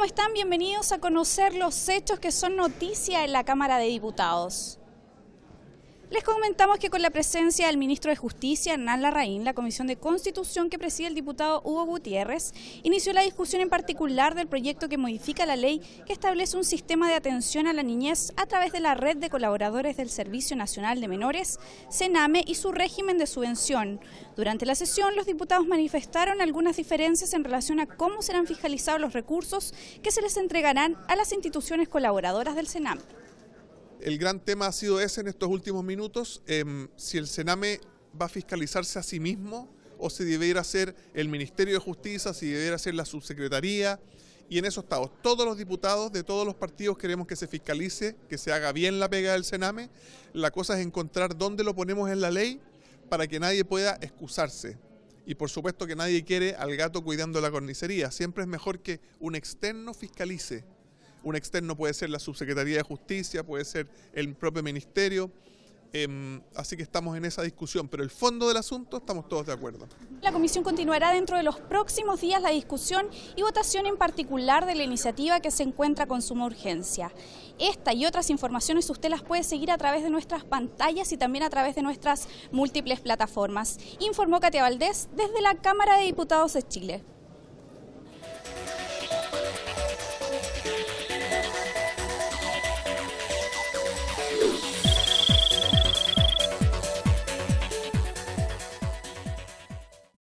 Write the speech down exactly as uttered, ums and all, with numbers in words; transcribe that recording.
están? Bienvenidos a conocer los hechos que son noticia en la Cámara de Diputados. Les comentamos que con la presencia del ministro de Justicia, Hernán Larraín, la Comisión de Constitución que preside el diputado Hugo Gutiérrez, inició la discusión en particular del proyecto que modifica la ley que establece un sistema de atención a la niñez a través de la red de colaboradores del Servicio Nacional de Menores, CENAME, y su régimen de subvención. Durante la sesión, los diputados manifestaron algunas diferencias en relación a cómo serán fiscalizados los recursos que se les entregarán a las instituciones colaboradoras del CENAME. El gran tema ha sido ese en estos últimos minutos, eh, si el CENAME va a fiscalizarse a sí mismo o si debiera ser el Ministerio de Justicia, si debiera ser la Subsecretaría, y en eso estamos. Todos los diputados de todos los partidos queremos que se fiscalice, que se haga bien la pega del CENAME. La cosa es encontrar dónde lo ponemos en la ley para que nadie pueda excusarse. Y por supuesto que nadie quiere al gato cuidando la carnicería. Siempre es mejor que un externo fiscalice. Un externo puede ser la Subsecretaría de Justicia, puede ser el propio Ministerio, eh, así que estamos en esa discusión, pero el fondo del asunto estamos todos de acuerdo. La Comisión continuará dentro de los próximos días la discusión y votación en particular de la iniciativa que se encuentra con suma urgencia. Esta y otras informaciones usted las puede seguir a través de nuestras pantallas y también a través de nuestras múltiples plataformas. Informó Katia Valdés desde la Cámara de Diputados de Chile.